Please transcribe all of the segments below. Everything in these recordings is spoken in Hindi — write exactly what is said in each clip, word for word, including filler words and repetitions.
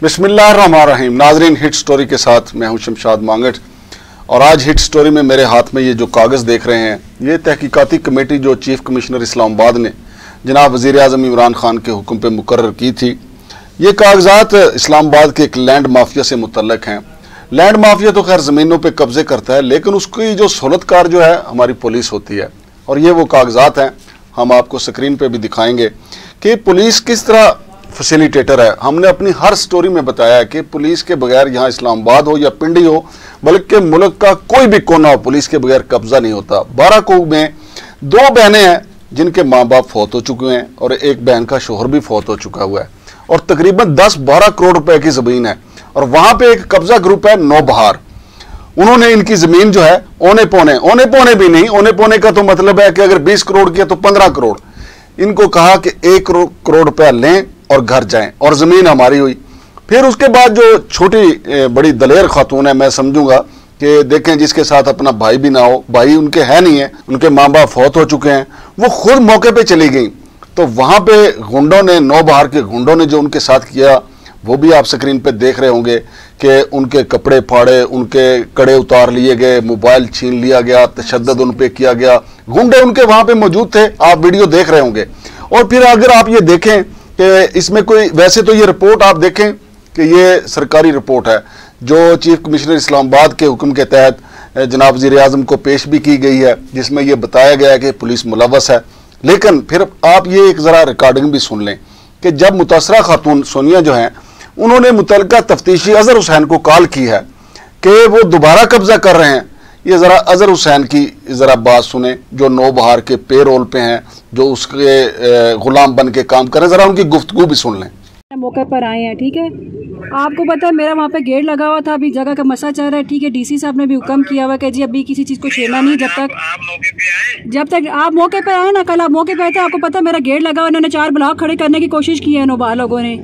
बिस्मिल्लाहिर्रहमानिर्रहीम। नाजरीन, हिट स्टोरी के साथ मैं हूं शमशाद मांगट और आज हिट स्टोरी में मेरे हाथ में ये जो कागज़ देख रहे हैं, ये तहकीकाती कमेटी जो चीफ कमिश्नर इस्लामाबाद ने जनाब वज़ीर आज़म इमरान खान के हुक्म पे मुकर्रर की थी। ये कागजात इस्लामाबाद के एक लैंड माफिया से मुतल्लक हैं। लैंड माफिया तो खैर ज़मीनों पर कब्जे करता है, लेकिन उसकी जो सहूलतकार जो है हमारी पुलिस होती है। और ये वो कागजात हैं, हम आपको स्क्रीन पर भी दिखाएंगे कि पुलिस किस तरह फैसिलिटेटर है। हमने अपनी हर स्टोरी में बताया है कि पुलिस के बगैर यहाँ इस्लामाबाद हो या पिंडी हो, बल्कि मुल्क का कोई भी कोना हो, पुलिस के बगैर कब्जा नहीं होता। बाराकोट में दो बहनें हैं जिनके माँ बाप फौत हो चुके हैं और एक बहन का शोहर भी फौत हो चुका हुआ है और तकरीबन दस बारह करोड़ रुपए की ज़मीन है। और वहाँ पे एक कब्जा ग्रुप है नौबहार, उन्होंने इनकी ज़मीन जो है औने पौने औने पौने भी नहीं, औने पौने का तो मतलब है कि अगर बीस करोड़ की है तो पंद्रह करोड़, इनको कहा कि एक करोड़ रुपया लें और घर जाएं और ज़मीन हमारी हुई। फिर उसके बाद जो छोटी बड़ी दलेर खातून है, मैं समझूंगा कि देखें जिसके साथ अपना भाई भी ना हो, भाई उनके है नहीं है, उनके माँ बाप फौत हो चुके हैं, वो खुद मौके पे चली गई। तो वहाँ पे गुंडों ने, नौबहार के गुंडों ने जो उनके साथ किया वो भी आप स्क्रीन पे देख रहे होंगे कि उनके कपड़े फाड़े, उनके कड़े उतार लिए गए, मोबाइल छीन लिया गया, तशद्दुद उन पे किया गया। गुंडे उनके वहाँ पे मौजूद थे, आप वीडियो देख रहे होंगे। और फिर अगर आप ये देखें कि इसमें कोई, वैसे तो ये रिपोर्ट आप देखें कि ये सरकारी रिपोर्ट है जो चीफ कमिश्नर इस्लामाबाद के हुक्म के तहत जनाब वज़ीर आज़म को पेश भी की गई है, जिसमें यह बताया गया है कि पुलिस मुलव्वस है। लेकिन फिर आप ये एक ज़रा रिकॉर्डिंग भी सुन लें कि जब मुतासरा खातून सोनिया जो हैं, उन्होंने मुतलका तफ्तीशी अजहर हुसैन को कॉल की है कि वो दोबारा कब्जा कर रहे हैं। ये ज़रा अजहर हुसैन की ज़रा बात सुने जो नौबहार के पे रोल पे हैं, जो उसके गुलाम बन के काम कर रहे हैं। ज़रा उनकी गुफ्तगू भी सुन लें। मौके पर आए हैं, ठीक है। आपको पता है मेरा वहाँ पे गेट लगा हुआ था, अभी जगह का मसला चल रहा है, ठीक है। डीसी साहब ने भी हुक्म किया हुआ कि जी अभी किसी चीज़ को छेड़ना नहीं जब तक आप मौके पे आए। जब तक आप मौके पे आए ना, कल आप मौके पे आए थे, आपको पता है मेरा गेट लगा हुआ, इन्होंने चार ब्लॉक खड़े करने की कोशिश की है नौबहार लोगों ने।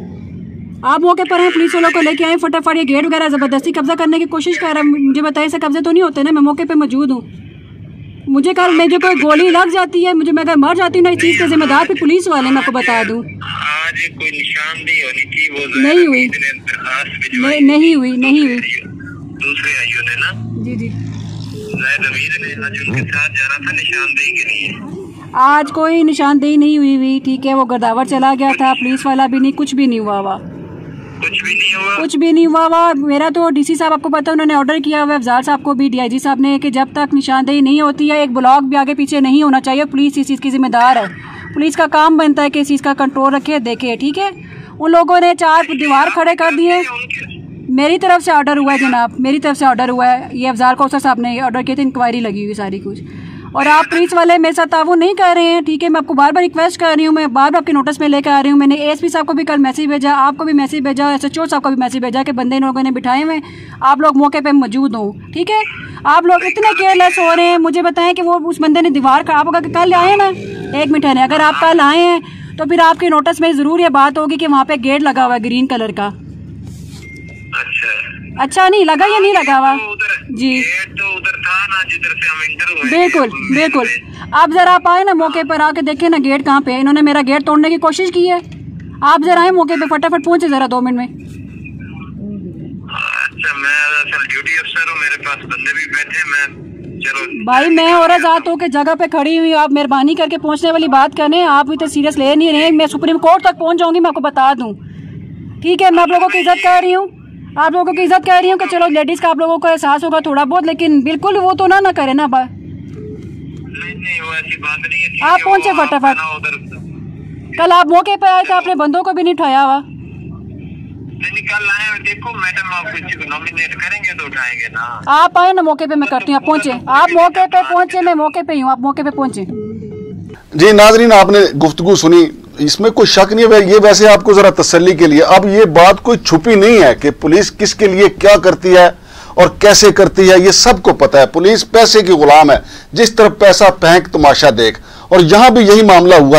आप मौके पर हैं, पुलिस वालों को लेके आए, फटाफट ये गेट वगैरह ज़बरदस्ती कब्जा करने की कोशिश कर रहा है। मुझे बताइए ऐसे कब्जे तो नहीं होते ना, मैं मौके पे मौजूद हूँ। मुझे कल में जो कोई गोली लग जाती है, मुझे मैं अगर मर जाती हूँ ना, इस चीज़ के जिम्मेदार भी पुलिस वाले, मैं आपको बता दूँ। आज कोई निशानदेही होनी थी, वो नहीं हुई, नहीं नहीं हुई नहीं हुई दूसरे आइयों ने ना, जी जी ने आज उनके साथ जा रहा था निशानदेही के लिए। आज कोई निशानदेही नहीं हुई हुई ठीक है। वो गर्दावर चला गया था, पुलिस वाला भी नहीं, कुछ भी नहीं हुआ हुआ, कुछ भी नहीं हुआ कुछ भी नहीं हुआ हुआ मेरा तो डीसी साहब, आपको पता है उन्होंने ऑर्डर किया हुआ है अफजार साहब को भी, डीआईजी साहब ने, कि जब तक निशानदेही नहीं होती है, एक ब्लॉक भी आगे पीछे नहीं होना चाहिए। पुलिस इस चीज़ की जिम्मेदार है, पुलिस का काम बनता है कि इस चीज़ का कंट्रोल रखे, देखे, ठीक है। उन लोगों ने चार दीवार खड़े कर दिए। मेरी तरफ से ऑर्डर हुआ है जनाब, मेरी तरफ से ऑर्डर हुआ है। ये अफजार कौसर साहब ने ऑर्डर किए थे, इंक्वायरी लगी हुई सारी कुछ। और आप पुलिस वाले मेरे साथ ताउन नहीं कर रहे हैं, ठीक है। मैं आपको बार बार रिक्वेस्ट कर रही हूँ, मैं बार बार आपके नोटिस में लेकर आ रही हूँ। मैंने एएसपी साहब को भी कल मैसेज भेजा, आपको भी मैसेज भेजा, एसएचओ साहब को भी मैसेज भेजा कि बंदे इन लोगों ने बिठाए हुए, आप लोग मौके पे मौजूद हो, ठीक है। आप लोग इतने केयरलेस हो रहे हैं। मुझे बताएं कि वो उस बंदे ने दीवार का, आप अगर कल आए ना, एक मिनट है, अगर आप कल आए हैं तो फिर आपके नोटिस में ज़रूर ये बात होगी कि वहाँ पे गेट लगा हुआ है ग्रीन कलर का। अच्छा अच्छा नहीं लगा या नहीं लगा हुआ जी? तो उधर था ना जिधर से हम इंटर हुए। बिल्कुल बिल्कुल। आप जरा आप आए ना मौके पर, आके देखें ना गेट कहाँ पे है। इन्होंने मेरा गेट तोड़ने की कोशिश की है। आप जरा आए मौके पे, फटाफट पहुंचे जरा दो मिनट में। अच्छा, मैं असल ड्यूटी अफसर हूँ, मेरे पास बंदे भी बैठे, मैं चलो भाई मैं और आजाद होकर जगह पे खड़ी हुई, आप मेहरबानी करके पहुंचने वाली बात करें। आप भी तो सीरियस ले नहीं रहे। मैं सुप्रीम कोर्ट तक पहुंच जाऊंगी, मैं आपको बता दूं, ठीक है। मैं आप लोगों की इज्जत कर रही हूँ, आप लोगों की इज्जत कर रही हूँ कि चलो लेडीज का आप लोगों को एहसास होगा थोड़ा बहुत, लेकिन बिल्कुल वो तो ना ना करे ना। नहीं नहीं वो ऐसी बात नहीं है, आप पहुंचे फटाफट। कल आप मौके पे आए थे, आपने बंदों को भी नहीं उठाया हुआ। कल आए, देखो मैडम आप किसी को नॉमिनेट करेंगे तो उठाएंगे ना। आप आए ना मौके पे, मैं करती हूँ। आप पहुंचे, आप मौके पे पहुंचे, मैं मौके पे ही हूँ, आप मौके पे पहुंचे। जी नाजरीन, आपने गुफ्तगू सुनी, इसमें कोई शक नहीं है। ये वैसे आपको जरा तसल्ली के लिए, अब ये बात कोई छुपी नहीं है कि पुलिस किसके लिए क्या करती है और कैसे करती है, ये सबको पता है। पुलिस पैसे की गुलाम है, जिस तरफ पैसा फेंक तमाशा देख, और यहां भी यही मामला हुआ है।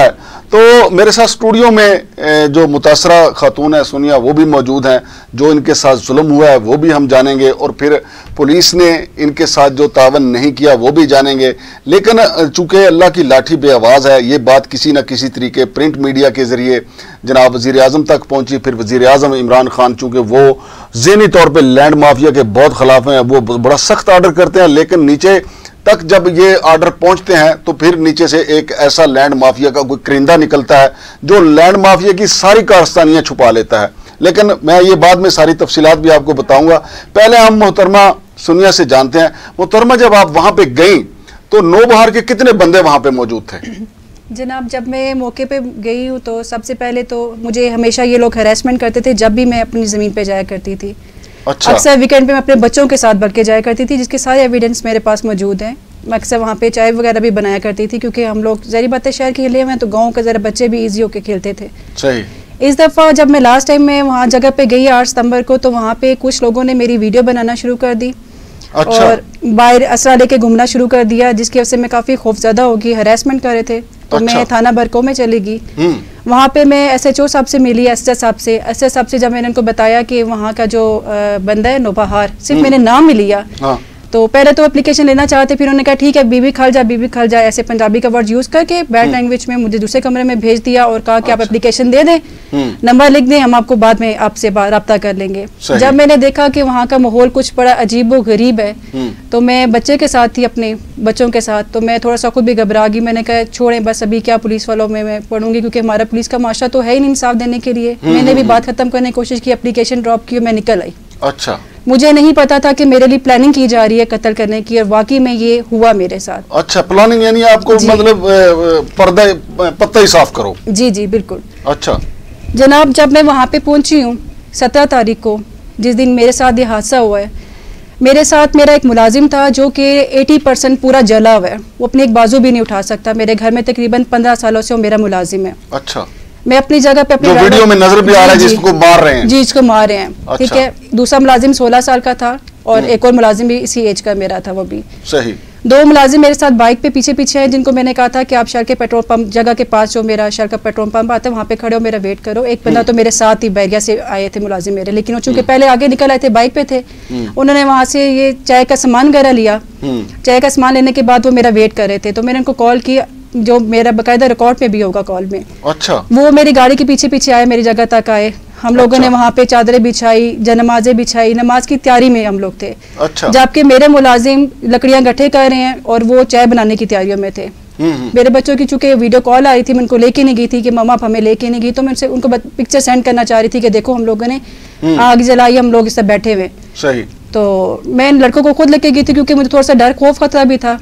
तो मेरे साथ स्टूडियो में जो मुतासरा खातून है सोनिया, वो भी मौजूद हैं। जो इनके साथ जुल्म हुआ है वो भी हम जानेंगे, और फिर पुलिस ने इनके साथ जो तावन नहीं किया वो भी जानेंगे। लेकिन चूंकि अल्लाह की लाठी बेआवाज़ है, ये बात किसी न किसी तरीके प्रिंट मीडिया के ज़रिए जनाब वज़ीर आज़म तक पहुँची। फिर वज़ीर आज़म इमरान खान चूँकि वो ज़हनी तौर पर लैंड माफिया के बहुत खिलाफ हैं, वो बड़ा सख्त आर्डर करते हैं, लेकिन नीचे तक जब ये ऑर्डर पहुंचते हैं तो फिर नीचे से एक ऐसा लैंड माफिया का कोई करिंदा निकलता है जो लैंड माफिया की सारी कारस्तानियां छुपा लेता है। लेकिन मैं ये बाद में सारी तफसीलात भी आपको बताऊंगा। पहले हम मोहतरमा सोनिया से जानते हैं। मोहतरमा, जब आप वहां पे गई तो नौबहार के कितने बंदे वहां पे मौजूद थे? जनाब, जब मैं मौके पे गई हूँ तो सबसे पहले तो मुझे हमेशा ये लोग हरासमेंट करते थे जब भी मैं अपनी ज़मीन पे जाया करती थी। अच्छा। अक्सर वीकेंड पे मैं अपने बच्चों के साथ बढ़ के जाया करती थी, जिसके सारे एविडेंस मेरे पास मौजूद हैं। मैं अक्सर वहाँ पे चाय वगैरह भी बनाया करती थी, क्योंकि हम लोग ज़री बात है शहर के खेले हुए हैं, तो गाँव के ज़रा बच्चे भी ईजी होकर खेलते थे। सही। इस दफ़ा जब मैं लास्ट टाइम में वहाँ जगह पे गई आठ सितंबर को, तो वहाँ पे कुछ लोगों ने मेरी वीडियो बनाना शुरू कर दी। अच्छा। और बाहर असला लेके घूमना शुरू कर दिया, जिसकी वजह से मैं काफ़ी खौफजदा होगी, हरासमेंट कर रहे थे। तो अच्छा। मैं थाना बरको में चली गई। वहाँ पे मैं एस एच ओ साहब से मिली, एस एच साहब से एस एच साहब से जब मैंने उनको बताया कि वहाँ का जो बंदा है नौबहार, सिर्फ मैंने नाम ही लिया। हाँ। तो पहले तो एप्लीकेशन लेना चाहते, फिर उन्होंने कहा ठीक है बीबी खल जा बीबी खल जा, ऐसे पंजाबी का वर्ड यूज़ करके बैड लैंग्वेज में मुझे दूसरे कमरे में भेज दिया और कहा कि आप एप्लीकेशन दे दें, नंबर लिख दें, हम आपको बाद में आपसे रब्ता कर लेंगे। जब मैंने देखा कि वहाँ का माहौल कुछ बड़ा अजीब व गरीब है, तो मैं बच्चे के साथ थी, अपने बच्चों के साथ, तो मैं थोड़ा सा खुद भी घबरा गई। मैंने कहा छोड़ें बस, अभी क्या पुलिस वालों में मैं पढ़ूंगी, क्योंकि हमारा पुलिस का माशरा तो है ही नहीं इंसाफ देने के लिए। मैंने भी बात खत्म करने की कोशिश की, एप्लीकेशन ड्रॉप की और मैं निकल आई। अच्छा। मुझे नहीं पता था कि मेरे लिए प्लानिंग की जा रही है कत्ल करने की, और वाकई में ये हुआ मेरे साथ। अच्छा, प्लानिंग यानी आपको मतलब पर्दा पत्ता ही साफ करो। जी जी बिल्कुल। अच्छा जनाब, जब मैं वहाँ पे पहुँची हूँ सत्रह तारीख को, जिस दिन मेरे साथ ये हादसा हुआ है, मेरे साथ मेरा एक मुलाजिम था जो कि अस्सी परसेंट पूरा जला हुआ है, वो अपने एक बाजू भी नहीं उठा सकता। मेरे घर में तकरीबन पंद्रह सालों से वो मेरा मुलाजिम है। अच्छा। मैं अपनी जगह पे अपनी वीडियो में नजर भी आ रहा है जिसको मार रहे हैं। जी, इसको मार रहे हैं। अच्छा। ठीक है। दूसरा मुलाजिम सोलह साल का था और एक और मुलाजिम भी इसी एज का मेरा था, वो भी सही। दो मुलाजिम मेरे साथ बाइक पे पीछे पीछे हैं, जिनको मैंने कहा था कि आप शहर के पेट्रोल पंप जगह के पास जो मेरा शहर का पेट्रोल पंप आता है वहाँ पे खड़े हो, मेरा वेट करो। एक बंदा तो मेरे साथ ही बैरिया से आए थे मुलाजिम मेरे, लेकिन वो चूंकि पहले आगे निकल आए थे, बाइक पे थे, उन्होंने वहाँ से ये चाय का सामान वगैरह लिया। चाय का सामान लेने के बाद वो मेरा वेट कर रहे थे, तो मैंने उनको कॉल किया, जो मेरा बाकायदा रिकॉर्ड में भी होगा कॉल में। अच्छा। वो मेरी गाड़ी के पीछे पीछे आए, मेरी जगह तक आए। हम लोगों अच्छा। ने वहाँ पे चादरें बिछाई, नमाजें बिछाई, नमाज की तैयारी में हम लोग थे। अच्छा। जबकि मेरे मुलाजिम लकड़ियाँ गट्ठे कर रहे हैं और वो चाय बनाने की तैयारियों में थे। मेरे बच्चों की चूंकि वीडियो कॉल आई थी, मैं उनको लेके नहीं गई थी कि मम्मा आप हमें लेके नहीं गई, तो मैं उनसे उनको पिक्चर सेंड करना चाह रही थी कि देखो हम लोगों ने आग जलाई, हम लोग इससे बैठे हुए। सही। तो मैं लड़कों को खुद लेके गई थी, क्योंकि मुझे थोड़ा सा डर खौफ खतरा भी था।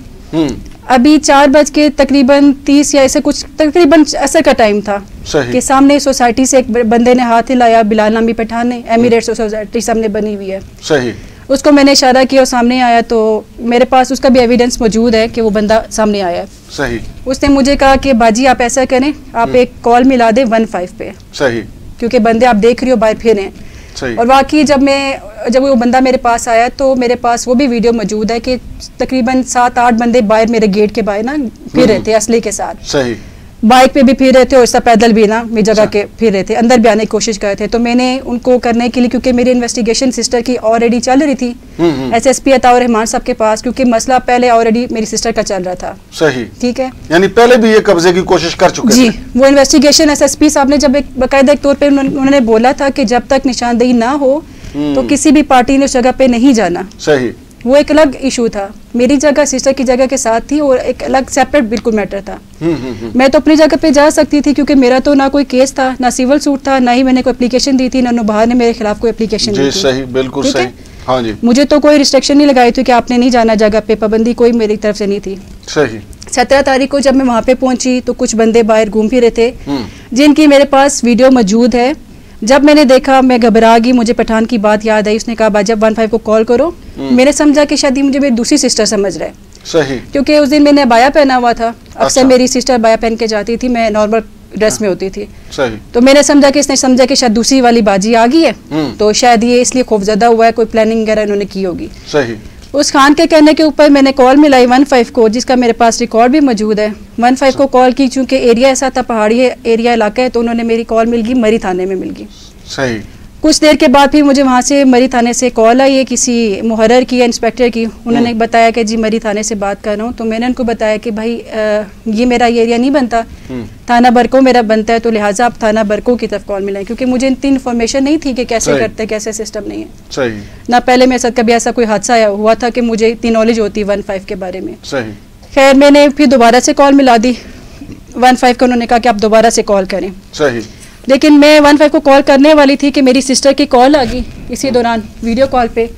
अभी चार बज के तकरीबन तीस या ऐसे कुछ तकरीबन असर का टाइम था कि सामने सोसाइटी से एक बंदे ने हाथ हिलाया, बिलाल नामी पठान ने, एमिरेट्स सोसाइटी सामने बनी हुई है। सही। उसको मैंने इशारा किया और सामने आया, तो मेरे पास उसका भी एविडेंस मौजूद है कि वो बंदा सामने आया है। सही। उसने मुझे कहा कि बाजी आप ऐसा करें, आप एक कॉल मिला दे वन फाइव पे। सही। क्योंकि बंदे आप देख रही हो बाहर फिर हैं। और वाकई जब मैं जब वो बंदा मेरे पास आया तो मेरे पास वो भी वीडियो मौजूद है कि तकरीबन सात आठ बंदे बाहर मेरे गेट के बाहर ना फिर रहे थे असली के साथ। सही। बाइक पे भी फिर रहे थे और इसका पैदल भी ना मेरी जगह के फिर रहे थे, अंदर भी आने की कोशिश कर रहे थे। तो मैंने उनको करने के लिए, क्योंकि मेरी इन्वेस्टिगेशन सिस्टर की ऑलरेडी चल रही थी S S P Ataur Rahman साहब के पास, क्योंकि मसला पहले ऑलरेडी मेरी सिस्टर का चल रहा था। सही। ठीक है। यानी पहले भी ये कब्जे की कोशिश कर चुके जी थे। वो इन्वेस्टिगेशन एस एस पी साहब ने जब एक बाकायदा तौर पर उन्होंने बोला था कि जब तक निशानदेही ना हो तो किसी भी पार्टी ने उस जगह पे नहीं जाना। सही। वो एक अलग इशू था, मेरी जगह सिस्टर की जगह के साथ थी और एक अलग सेपरेट बिल्कुल मैटर था। मैं तो अपनी जगह पे जा सकती थी, क्योंकि मेरा तो ना कोई केस था, ना सिविल सूट था, ना ही मैंने कोई एप्लीकेशन दी थी, ना नौबहार ने मेरे खिलाफ कोई एप्लीकेशन दी थी। सही, बिल्कुल सही। हाँ जी। मुझे तो कोई रिस्ट्रिक्शन नहीं लगाई थी कि आपने नहीं जाना जगह पे, पाबंदी कोई मेरी तरफ से नहीं थी। सही। सत्रह तारीख को जब मैं वहाँ पे पहुंची तो कुछ बंदे बाहर घूम फिर रहे थे, जिनकी मेरे पास वीडियो मौजूद है। जब मैंने देखा मैं घबरा गई, मुझे पठान की बात याद आई, उसने कहा बाजी वन फाइव को कॉल करो। मैंने समझा कि शायद मुझे मेरी दूसरी सिस्टर समझ रहा है। सही। क्योंकि उस दिन मैंने अबाया पहना हुआ था, अक्सर अच्छा। मेरी सिस्टर अबाया पहन के जाती थी, मैं नॉर्मल ड्रेस में होती थी। सही। तो मैंने समझा कि इसने समझा कि शायद दूसरी वाली बाजी आ गई है, तो शायद ये इसलिए खौफजदा हुआ है, कोई प्लानिंग वगैरह इन्होंने की होगी। सही। उस खान के कहने के ऊपर मैंने कॉल मिलाई वन फाइव को, जिसका मेरे पास रिकॉर्ड भी मौजूद है। वन फाइव को कॉल की, चूंकि एरिया ऐसा था, पहाड़ी एरिया इलाका है, तो उन्होंने मेरी कॉल मिल गई, मरी थाने में मिल गई। सही। कुछ देर के बाद फिर मुझे वहाँ से मरी थाने से कॉल आई है, किसी मुहर्रर की या इंस्पेक्टर की। उन्होंने बताया कि जी मरी थाने से बात कर रहा हूँ। तो मैंने उनको बताया कि भाई आ, ये मेरा ये एरिया नहीं बनता, थाना बरको मेरा बनता है, तो लिहाजा आप थाना बरको की तरफ कॉल मिलाएं, क्योंकि मुझे इतनी इन्फॉर्मेशन नहीं थी कि कैसे करते हैं, कैसे सिस्टम नहीं है। सही। ना पहले मेरे साथ कभी ऐसा कोई हादसा आया हुआ था कि मुझे इतनी नॉलेज होती वन फाइव के बारे में। सही। खैर मैंने फिर दोबारा से कॉल मिला दी वन फाइव को, उन्होंने कहा कि आप दोबारा से कॉल करें। सही। लेकिन मैं वन फाइव को कॉल करने वाली थी कि मेरी सिस्टर की कॉल आ गई इसी दौरान वीडियो कॉल पे।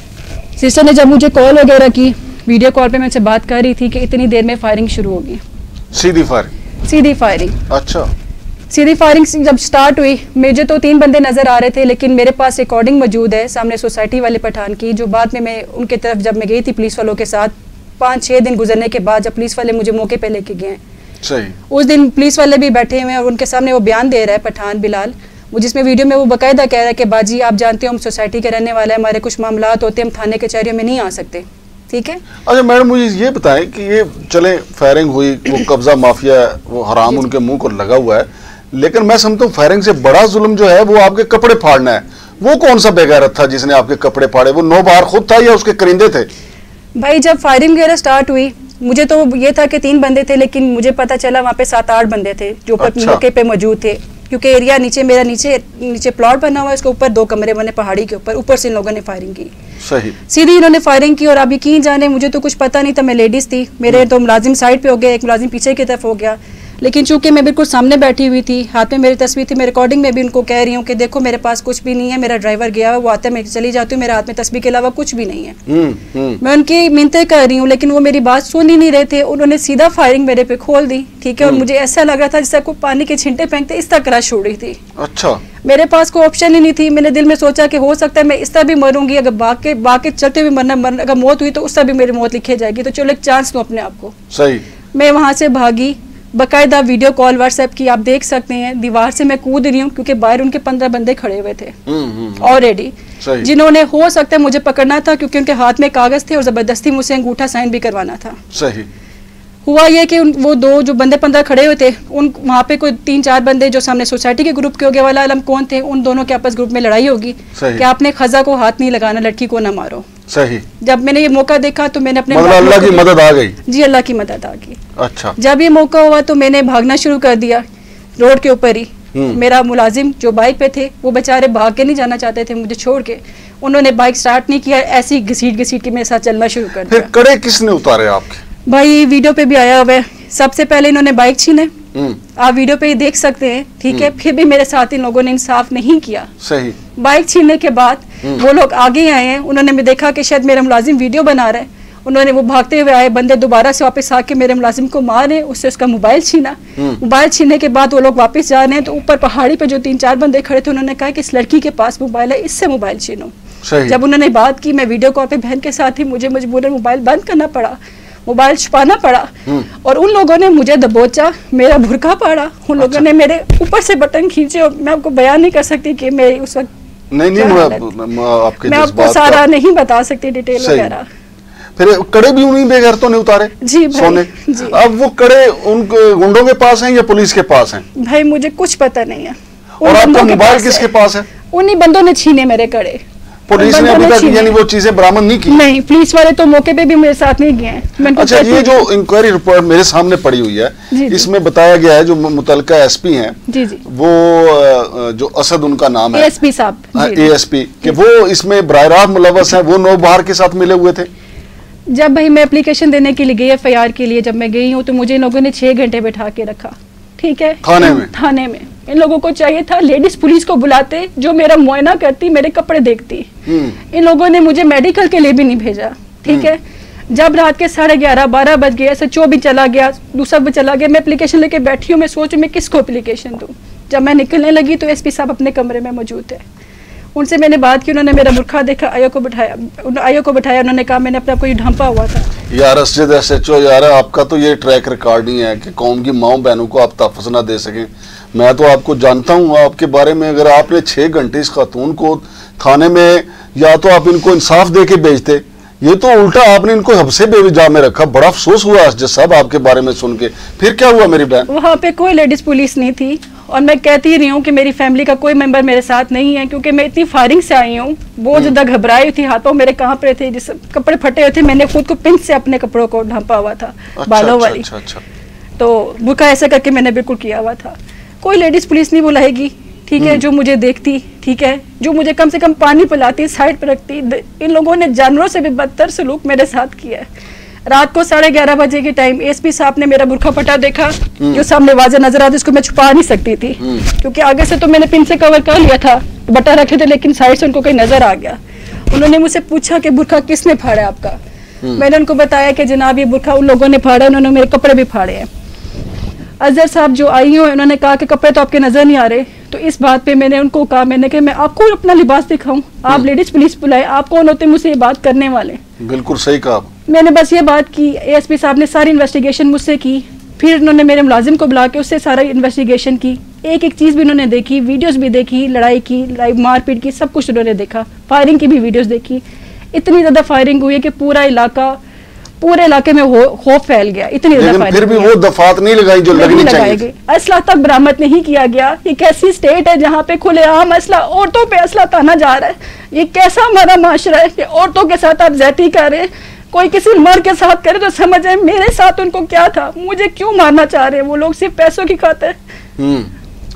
सिस्टर ने जब मुझे कॉल वगैरह की, वीडियो कॉल पे मैं उनसे बात कर रही थी कि इतनी देर में फायरिंग शुरू होगी। सीधी फायरिंग? सीधी फायरिंग। अच्छा। सीधी फायरिंग जब स्टार्ट हुई, मुझे तो तीन बंदे नजर आ रहे थे, लेकिन मेरे पास रिकॉर्डिंग मौजूद है सामने सोसाइटी वाले पठान की, जो बाद में मैं उनके तरफ जब मैं गई थी पुलिस वालों के साथ, पाँच छः दिन गुजरने के बाद जब पुलिस वाले मुझे मौके पे लेके गए। सही। उस दिन पुलिस वाले भी बैठे हुए हैं और उनके सामने वो बयान दे रहा है पठान बिलाल, वो जिसमें वीडियो में वो बकायदा कह रहा है कि बाजी आप जानते हो हम सोसाइटी के रहने वाले हैं, हमारे कुछ मामलात होते हैं, हम थाने कचहरियों में नहीं आ सकते। ठीक है। अच्छा मैडम मुझे ये बताएं कि ये चले फायरिंग हुई, वो कब्जा माफिया, वो हराम उनके मुंह को लगा हुआ है, लेकिन मैं समझता हूँ फायरिंग से बड़ा जुल्म जो है वो आपके कपड़े फाड़ना है। वो कौन सा बेगैरत था जिसने आपके कपड़े फाड़े? वो नौ बार खुद था या उसके करिंदे थे? भाई जब फायरिंग वगैरह स्टार्ट हुई, मुझे तो ये था कि तीन बंदे थे, लेकिन मुझे पता चला वहाँ पे सात आठ बंदे थे जो अच्छा। मौके पे मौजूद थे, क्योंकि एरिया नीचे मेरा नीचे नीचे प्लॉट बना हुआ है, उसके ऊपर दो कमरे बने पहाड़ी के ऊपर, ऊपर से इन लोगों ने फायरिंग की। सही। सीधी इन्होंने फायरिंग की और आप यकीन जाने मुझे तो कुछ पता नहीं था, मैं लेडीज थी, मेरे तो मुलाजिम साइड पे हो गया, एक मुलाजिम पीछे की तरफ हो गया, लेकिन चूंकि मैं बिल्कुल सामने बैठी हुई थी, हाथ में मेरी तस्वीर थी, मैं रिकॉर्डिंग में भी उनको कह रही हूँ कि देखो मेरे पास कुछ भी नहीं है, मेरा ड्राइवर गया है, वो आता है मैं चली जाती हूँ, मेरे हाथ में तस्वीर के अलावा कुछ भी नहीं है। हुँ, हुँ। मैं उनकी मिन्नतें कर रही हूँ, लेकिन वो मेरी बात सुन ही नहीं रहे थे। उन्होंने सीधा फायरिंग मेरे पे खोल दी। ठीक है। और मुझे ऐसा लग रहा था जैसे कोई पानी के छिंटे फेंकते इस तरह क्रश हो रही थी। अच्छा। मेरे पास कोई ऑप्शन ही नहीं थी। मैंने दिल में सोचा कि हो सकता है मैं इस तरह भी मरूंगी, अगर भाग के भाग के चलते हुए मरना मरना अगर मौत हुई तो उस तरह भी मेरी मौत लिखी जाएगी, तो चलो एक चांस दो अपने आप को। सही। मैं वहाँ से भागी, बकायदा वीडियो कॉल व्हाट्सएप की आप देख सकते हैं, दीवार से मैं कूद रही हूँ क्योंकि बाहर उनके पंद्रह बंदे खड़े हुए थे ऑलरेडी, जिन्होंने हो सकता है मुझे पकड़ना था क्योंकि उनके हाथ में कागज थे और जबरदस्ती मुझसे अंगूठा साइन भी करवाना था। सही। हुआ ये कि उन, वो दो जो बंदे पंद्रह खड़े हुए थे, उन वहाँ पे कोई तीन चार बंदे जो सामने सोसाइटी के ग्रुप के हो गया वाला आलम कौन थे, उन दोनों के आपस ग्रुप में लड़ाई होगी कि आपने खजा को हाथ नहीं लगाना, लड़की को ना मारो। सही। जब मैंने ये मौका देखा तो मैंने अपने मतलब अल्लाह की मदद आ गई। जी अल्लाह की मदद आ गई। अच्छा। जब ये मौका हुआ तो मैंने भागना शुरू कर दिया रोड के ऊपर ही। मेरा मुलाजिम जो बाइक पे थे वो बेचारे भाग के नहीं जाना चाहते थे मुझे छोड़ के, उन्होंने बाइक स्टार्ट नहीं किया, ऐसी घसीट घसीट के मेरे साथ चलना शुरू कर दिया। फिर कड़े किसने उतारे आपके? भाई वीडियो पे भी आया हुआ है, सबसे पहले इन्होंने बाइक छीने, आप वीडियो पे ही देख सकते हैं। ठीक है। फिर भी मेरे साथ इन लोगों ने इंसाफ नहीं किया। सही। बाइक छीनने के बाद वो लोग आगे आए हैं, उन्होंने भी देखा कि शायद मेरा मुलाजिम वीडियो बना रहा है, उन्होंने वो भागते हुए आए बंदे दोबारा से वापस आके मेरे मुलाजिम को मारे, उससे उसका मोबाइल छीना। मोबाइल छीनने के बाद वो लोग वापस जा रहे हैं तो ऊपर पहाड़ी पे जो तीन चार बंदे खड़े थे उन्होंने कहा कि इस लड़की के पास मोबाइल है, इससे मोबाइल छीनो। जब उन्होंने बात की, मैं वीडियो कॉल पे बहन के साथ ही, मुझे मजबूरन मोबाइल बंद करना पड़ा, मोबाइल छुपाना पड़ा और उन लोगों ने मुझे दबोचा, मेरा भुरका पाड़ा, उन लोगों ने मेरे ऊपर से बटन खींचे और मैं आपको बयान नहीं कर सकती कि मैं उस वक्त नहीं नहीं मैं, आपके मैं आपको सारा नहीं बता सकती डिटेल वगैरह। फिर कड़े भी उन्हीं बेगैरतों ने उतारे? जी भाई, सोने जी। अब वो कड़े उन गुंडों के पास हैं या पुलिस के पास हैं? भाई मुझे कुछ पता नहीं है। और आपका मोबाइल किसके पास है? उन्हीं बंदों ने छीने मेरे कड़े। पुलिस ने अभी तक यानी वो चीजें बरामद नहीं की? नहीं, पुलिस वाले तो मौके पे भी मेरे साथ नहीं गए हैं। अच्छा, ये जो इंक्वायरी रिपोर्ट मेरे सामने पड़ी हुई है, इसमें बताया गया है जो मुतलका एसपी हैं, जी जी, वो जो असद उनका नाम है, एएसपी साहब, एएसपी, कि वो इसमें बराह रास्त मुलव्वस हैं, वो नौ बहार के साथ मिले हुए थे। जब भाई मैं एप्लीकेशन देने के लिए गई एफ आई आर के लिए, जब मैं गई हूँ तो मुझे इन लोगों ने छह घंटे बैठा के रखा। ठीक है। थाने में? थाने में इन लोगों को चाहिए था लेडीज पुलिस को बुलाते जो मेरा मुआयना करती, मेरे कपड़े देखती। इन लोगों ने मुझे मेडिकल के लिए भी नहीं भेजा। ठीक है। जब रात के साढ़े ग्यारह बारह बज गए, ऐसे चो भी चला गया, दूसरा भी चला गया, मैं एप्लीकेशन लेके बैठी हूँ, मैं सोचूं मैं किसको एप्लीकेशन दूं। जब मैं निकलने लगी तो एसपी साहब अपने कमरे में मौजूद थे, उनसे मैंने बात की, उन्होंने मेरा बुरखा देखा, आयो को बिठाया, आयो को बिठाया, उन्होंने कहा मैंने अपने आप को ये ढांपा हुआ था। यार असद एस एच ओ यार, आपका तो ये ट्रैक रिकॉर्ड नहीं है कि कौम की माओ बहनों को आप तहफ़्फ़ुज़ ना दे सकें। मैं तो आपको जानता हूँ आपके बारे में, अगर आपने छः घंटे इस खातून को थाने में, या तो आप इनको इंसाफ दे के भेजते ये तो उल्टा आपने इनको हब्से बेवजह में रखा। बड़ा अफसोस हुआ असजद साहब आपके बारे में सुन के। फिर क्या हुआ मेरी बहन? वहाँ पे कोई लेडीज पुलिस नहीं थी और मैं कहती ही रही हूँ कि मेरी फैमिली का कोई मेंबर मेरे साथ नहीं है, क्योंकि मैं इतनी फायरिंग से आई हूँ, बहुत ज्यादा घबराई थी, हाथों मेरे कांप रहे थे, जिस कपड़े फटे हुए थे, मैंने खुद को पिन से अपने कपड़ों को ढांपा हुआ था। अच्छा, बालों अच्छा, वाली अच्छा, अच्छा। तो बुका ऐसा करके मैंने बिल्कुल किया हुआ था। कोई लेडीज पुलिस नहीं बुलाएगी, ठीक है, जो मुझे देखती, ठीक है, जो मुझे कम से कम पानी पिलाती, साइड पर रखती। इन लोगों ने जानवरों से भी बदतर सलूक मेरे साथ किया है। रात को साढ़े ग्यारह बजे के टाइम एसपी साहब ने मेरा बुरखा फटा देखा, जो सामने वाज़ा नजर आता, इसको मैं छुपा नहीं सकती थी, क्योंकि आगे से तो मैंने पिन से कवर कर लिया था, बटा रखे थे, लेकिन साइड से उनको कहीं नजर आ गया। उन्होंने मुझसे पूछा कि बुरखा किसने फाड़ा आपका? मैंने उनको बताया कि जनाब ये बुरखा उन लोगों ने फाड़ा, उन्होंने मेरे कपड़े भी फाड़े हैं। अजहर साहब जो आई हुए उन्होंने कहा कि कपड़े तो आपके नजर नहीं आ रहे। तो इस बात पे मैंने उनको कहा, मैंने कहा मैं आपको अपना लिबास दिखाऊं, आप लेडीज पुलिस बुलाए, आप कौन होते मुझसे ये बात करने वाले? बिल्कुल सही कहा। मैंने बस ये बात की, एएसपी साहब ने सारी इन्वेस्टिगेशन मुझसे की, फिर उन्होंने मेरे मुलाजिम को बुला के उससे सारा इन्वेस्टिगेशन की, एक एक चीज़ भी उन्होंने देखी, वीडियोस भी देखी, लड़ाई की, लाइव मारपीट की, सब कुछ उन्होंने देखा, फायरिंग की भी वीडियोस देखी। इतनी ज़्यादा फायरिंग हुई है कि पूरा इलाका पूरे इलाके में खौफ फैल गया, इतनी ज्यादा फायरिंग। फिर भी वो दफात नहीं लगाई जो लगनी चाहिए। असला तक बरामद नहीं किया गया। ये कैसी स्टेट है जहाँ पे खुलेआम असला, औरतों पे असला ताना जा रहा है? ये कैसा हमारा माशरा है कि औरतों के साथ आप ज्यादती कर रहे हैं? कोई किसी मर्द के साथ करे तो समझ आए, मेरे साथ उनको क्या था? मुझे क्यों मारना चाह रहे हैं वो लोग सिर्फ पैसों की खातिर?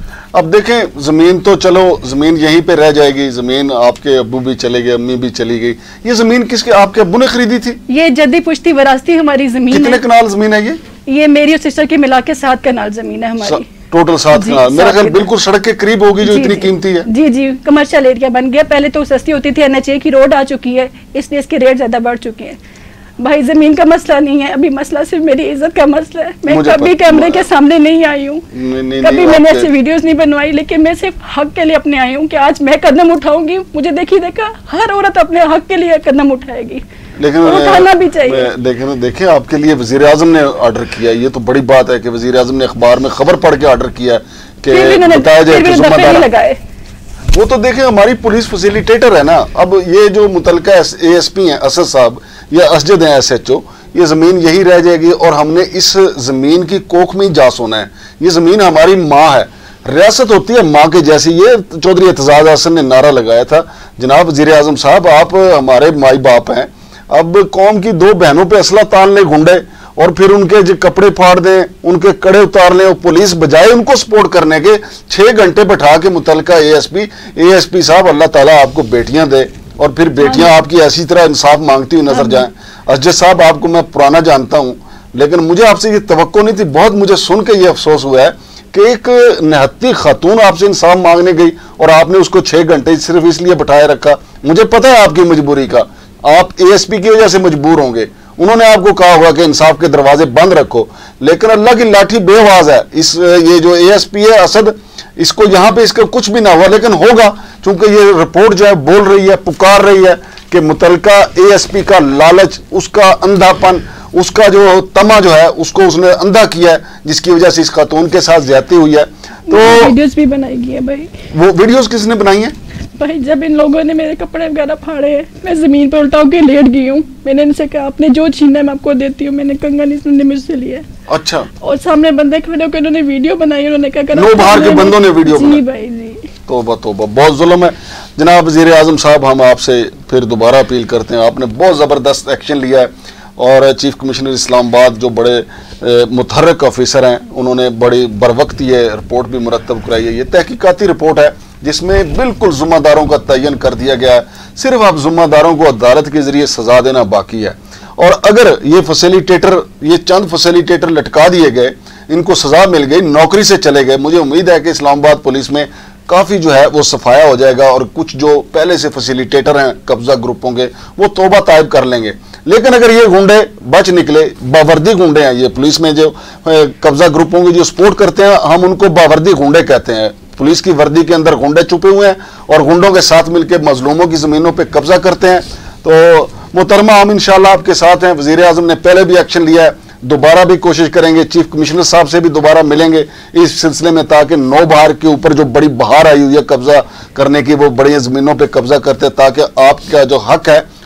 अब देखें, जमीन तो चलो जमीन यहीं पे रह जाएगी, जमीन आपके अब्बू भी चले गए, अम्मी भी चली गई। ये जमीन किसके, आपके अब्बू ने खरीदी थी? ये जद्दी पुश्ती वरासती हमारी जमीन है। कितने कनाल जमीन है ये? ये मेरी और सिस्टर के मिला के सात कनाल जमीन है हमारी। टोटल सात कनाल, मेरा ख्याल बिल्कुल सड़क के करीब होगी जो इतनी कीमती है। जी जी, कमर्शियल एरिया बन गया। पहले तो सस्ती होती थी, एनएचए की रोड आ चुकी है, इसलिए इसके रेट ज्यादा बढ़ चुके हैं। भाई जमीन का मसला नहीं है, अभी मसला सिर्फ मेरी इज्जत का मसला है। मैं कभी कैमरे के सामने नहीं आई हूँ, कभी मैंने ऐसी वीडियोस नहीं बनवाई, लेकिन मैं सिर्फ हक के लिए अपने आई हूँ कि आज मैं कदम उठाऊंगी। मुझे देखी देखा हर औरत अपने हक के लिए कदम उठाएगी, लेकिन उठाना भी चाहिए। लेकिन देखें, आपके लिए वजीर आजम ने ऑर्डर किया, ये तो बड़ी बात है कि वजीर आजम ने अखबार में खबर पढ़ के ऑर्डर किया कि बताया जाए कि जिम्मेदार लगाए। वो तो देखें हमारी पुलिस फैसिलिटेटर है ना। अब ये जो मुतलका एएसपी हैं असद साहब या असजद हैं एसएचओ, ये जमीन यही रह जाएगी और हमने इस जमीन की कोख में ही जा सोना है। ये जमीन हमारी माँ है, रियासत होती है माँ के जैसी। ये चौधरी एतजाज हसन ने नारा लगाया था, जनाब वजीर आजम साहब आप हमारे माई बाप हैं, अब कौम की दो बहनों पे असला तान ले गुंडे और फिर उनके जो कपड़े फाड़ दें, उनके कड़े उतार लें, और पुलिस बजाय उनको सपोर्ट करने के छह घंटे बैठा के मुतलका एएसपी एएसपी साहब अल्लाह ताला आपको बेटियां दे और फिर बेटियां आपकी ऐसी तरह इंसाफ मांगती हुई नजर जाएं। असजद साहब आपको मैं पुराना जानता हूं, लेकिन मुझे आपसे ये तवक्को नहीं थी। बहुत मुझे सुन के ये अफसोस हुआ है कि एक निहत्ती खातून आपसे इंसाफ मांगने गई और आपने उसको छह घंटे सिर्फ इसलिए बैठाए रखा। मुझे पता है आपकी मजबूरी का, आप एएसपी की वजह से मजबूर होंगे। उन्होंने आपको कहा होगा कि इंसाफ के दरवाजे बंद रखो, लेकिन अल्लाह की लाठी बेआवाज है। इस ये जो एएसपी है असद, इसको यहाँ पे इसका कुछ भी ना हुआ, लेकिन होगा, क्योंकि ये रिपोर्ट जो है बोल रही है, पुकार रही है कि मुतलका एएसपी का लालच, उसका अंधापन, उसका जो तमा जो है उसको उसने अंधा किया है, जिसकी वजह से इस खातून के साथ ज्यादती हुई है। तो वीडियोस भी बनाई गई है भाई। वो वीडियोस किसने बनाई है भाई? जब इन लोगों ने मेरे कपड़े वगैरह फाड़े हैं, मैं जमीन पर उल्टा होकर लेट गई हूँ। मैंने इनसे कहा आपने जो छीना है मैं आपको देती हूँ। मैंने कंगन इसने मुझसे लिया। अच्छा। और सामने बंदे खड़े होकर उन्होंने वीडियो बनाई, उन्होंने कहा लो बाहर के बंदों ने वीडियो बनाई। जी भाई जी, तौबा तौबा, बहुत जुल्म है। जनाब वजीर आजम साहब, हम आपसे फिर दोबारा अपील करते हैं, आपने बहुत ज़बरदस्त एक्शन लिया है और चीफ कमिश्नर इस्लामाबाद जो बड़े मुतहर्रिक ऑफिसर हैं, उन्होंने बड़ी बर वक्त ये रिपोर्ट भी मुरतब कराई है। ये तहकीकाती रिपोर्ट है जिसमें बिल्कुल जुम्मेदारों का तयन कर दिया गया है। सिर्फ अब जुम्मेदारों को अदालत के जरिए सजा देना बाकी है। और अगर ये फैसिलिटेटर, ये चंद फैसिलिटेटर लटका दिए गए, इनको सजा मिल गई, नौकरी से चले गए, मुझे उम्मीद है कि इस्लामाबाद पुलिस में काफ़ी जो है वो सफाया हो जाएगा और कुछ जो पहले से फैसिलिटेटर हैं कब्जा ग्रुपों के, वो तौबा तायब कर लेंगे। लेकिन अगर ये गुंडे बच निकले, बावर्दी गुंडे हैं ये, पुलिस में जो कब्जा ग्रुपों की जो सपोर्ट करते हैं, हम उनको बावर्दी गुंडे कहते हैं। पुलिस की वर्दी के अंदर गुंडे छुपे हुए हैं और गुंडों के साथ मिलकर मजलूमों की ज़मीनों पर कब्जा करते हैं। तो मोहतरमा, हम इंशाल्लाह आपके साथ हैं। वज़ीर आज़म ने पहले भी एक्शन लिया है, दोबारा भी कोशिश करेंगे। चीफ कमिश्नर साहब से भी दोबारा मिलेंगे इस सिलसिले में, ताकि नौ बहार के ऊपर जो बड़ी बहार आई हुई है कब्जा करने की, वो बड़ी ज़मीनों पे कब्जा करते, ताकि आपका जो हक है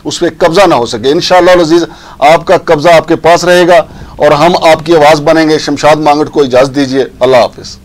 उस पर कब्जा ना हो सके। इंशाअल्लाह अज़ीज़ आपका कब्जा आपके पास रहेगा और हम आपकी आवाज़ बनेंगे। शमशाद मांगट को इजाज़त दीजिए। अल्लाह हाफिज़।